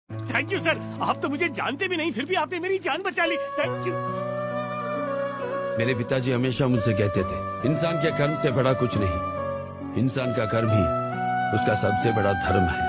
Thank you sir, आप तो मुझे जानते भी नहीं, फिर भी आपने मेरी जान बचा ली। Thank you. मेरे पिताजी हमेशा मुझसे कहते थे, इंसान के कर्म से बड़ा कुछ नहीं, इंसान का कर्म ही उसका सबसे बड़ा धर्म है।